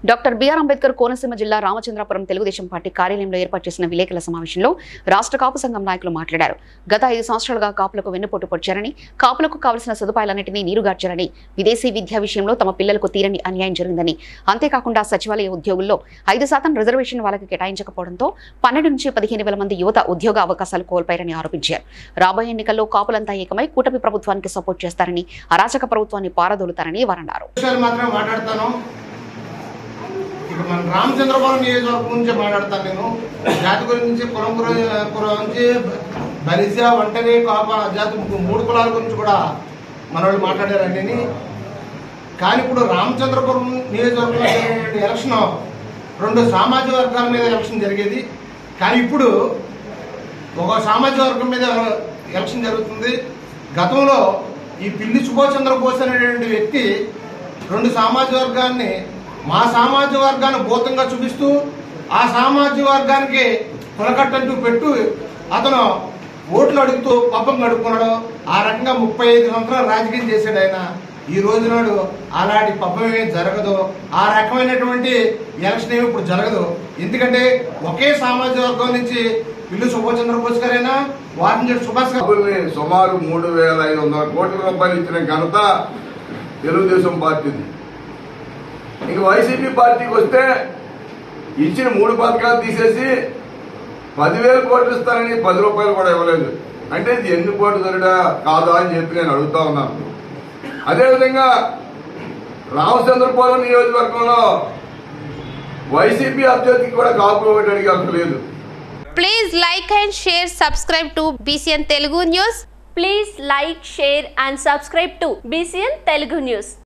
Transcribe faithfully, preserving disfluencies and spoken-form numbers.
Doctor BR Ambedkar Konaseema జిల్లా Ramachandrapuram Telugu Desam party కార్యాలయంలో ఏర్పాటు చేసిన విలేకరుల సమావేశంలో రాష్ట్ర కాపు సంఘం నాయకులు మాట్లాడారు. గత ఐదు సంవత్సరాలుగా కాపులకు వెన్నుపోటు పొడిచారని, కాపులకు కావలసిన సదుపాయాలన్నింటినీ నీరుగార్చారని, విదేశీ విద్యా విషయంలో తమ పిల్లలకు తీరని అన్యాయం జరిగిందని, అంతేకాకుండా సచివాలయ ఉద్యోగుల్లో ఐదు శాతం రిజర్వేషన్ వాళ్ళకి కేటాయించకపోవడంతో పన్నెండు నుంచి పదిహేను వేల మంది యువత ఉద్యోగ అవకాశాలు కోల్పోయారని ఆరోపించారు. రాబోయే ఎన్నికల్లో కాపులంతా ఏకమై కూటమి ప్రభుత్వానికి సపోర్ట్ చేస్తారని, అరాచక ప్రభుత్వాన్ని పారదోలుతారని వారన్నారు. ఇక మన రామచంద్రపురం నియోజకవర్గం నుంచి మాట్లాడతాను. నేను జాతి గురించి కులం గురించి బలిజ ఒంటరి కాప జాతి మూడు కులాల గురించి కూడా మన వాళ్ళు మాట్లాడారండి. కానీ ఇప్పుడు రామచంద్రపురం నియోజకవర్గంలో జరిగినటువంటి ఎలక్షన్ రెండు సామాజిక వర్గాల మీద ఎలక్షన్ జరిగేది. కానీ ఇప్పుడు ఒక సామాజిక వర్గం మీద ఎలక్షన్ జరుగుతుంది. గతంలో ఈ పిల్లి సుభాష్ చంద్రబోస్ అనేటువంటి వ్యక్తి రెండు సామాజిక వర్గాన్ని మా సామాజిక వర్గాన్ని భూతంగా చూపిస్తూ ఆ సామాజిక వర్గానికి కులకట్టంటూ పెట్టు అతను ఓట్లు అడుగుతూ పబ్బం గడుపుకున్నాడు. ఆ రకంగా ముప్పై ఐదు సంవత్సరాలు రాజకీయం చేశాడు ఆయన. ఈ రోజు నాడు అలాంటి పబ్బం ఏమీ జరగదు. ఆ రకమైనటువంటి ఎలక్షన్ ఏమి ఇప్పుడు జరగదు. ఎందుకంటే ఒకే సామాజిక వర్గం నుంచి పిల్లి సుభాష్ చంద్రబోస్ గారైనా వారిని సుభాష్ గారు సుమారు మూడు వేల ఐదు వందల కోట్ల రూపాయలు ఇచ్చిన ఘనత తెలుగుదేశం పార్టీది. ఇంక వైసీపీ పార్టీకి వస్తే ఇచ్చిన మూడు పథకాలు తీసేసి పదివేల కోట్లు ఇస్తారని పది రూపాయలు కూడా ఇవ్వలేదు. అంటే ఇది ఎన్ని కోట్లు దొరిడా కాదా అని చెప్పి నేను అడుగుతా ఉన్నాను. అదేవిధంగా రామచంద్రపురం నియోజకవర్గంలో వైసీపీ అభ్యర్థికి కూడా కాపు ఒకటి అడిగి అసలు లేదు. Please like and share subscribe to BCN Telugu news. Please like share and subscribe to BCN Telugu news.